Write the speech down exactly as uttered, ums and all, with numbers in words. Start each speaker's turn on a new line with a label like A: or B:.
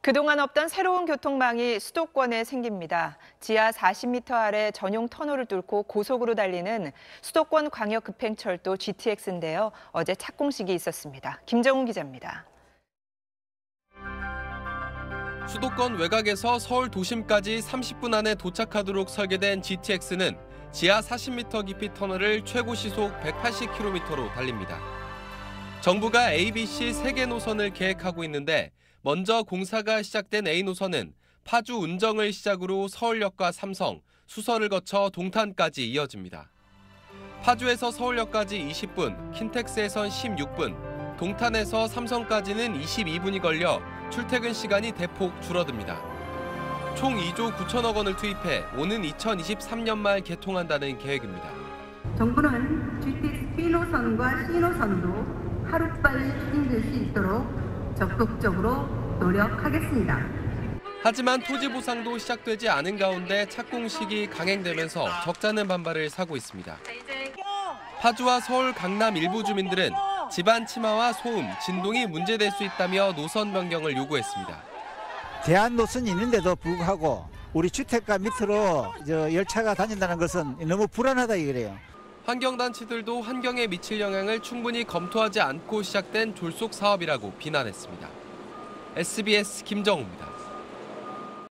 A: 그동안 없던 새로운 교통망이 수도권에 생깁니다. 지하 사십 미터 아래 전용 터널을 뚫고 고속으로 달리는 수도권 광역급행철도 지티엑스인데요. 어제 착공식이 있었습니다. 김정훈 기자입니다.
B: 수도권 외곽에서 서울 도심까지 삼십 분 안에 도착하도록 설계된 지티엑스는 지하 사십 미터 깊이 터널을 최고 시속 백팔십 킬로미터로 달립니다. 정부가 에이, 비, 씨 세 개 노선을 계획하고 있는데 먼저 공사가 시작된 A 노선은 파주 운정을 시작으로 서울역과 삼성, 수서를 거쳐 동탄까지 이어집니다. 파주에서 서울역까지 이십 분, 킨텍스에선 십육 분, 동탄에서 삼성까지는 이십이 분이 걸려 출퇴근 시간이 대폭 줄어듭니다. 총 이조 구천억 원을 투입해 오는 이천이십삼 년 말 개통한다는 계획입니다.
C: 정부는 지티엑스 B 노선과 C 노선도 하루빨리 추진될 수 있도록 적극적으로 노력하겠습니다.
B: 하지만 토지 보상도 시작되지 않은 가운데 착공식이 강행되면서 적잖은 반발을 사고 있습니다. 파주와 서울 강남 일부 주민들은 집안 침하와 소음, 진동이 문제될 수 있다며 노선 변경을 요구했습니다.
D: 대안 노선이 있는데도 불구하고 우리 주택가 밑으로 저 열차가 다닌다는 것은 너무 불안하다 이거래요.
B: 환경단체들도 환경에 미칠 영향을 충분히 검토하지 않고 시작된 졸속 사업이라고 비난했습니다. 에스비에스 김정우입니다.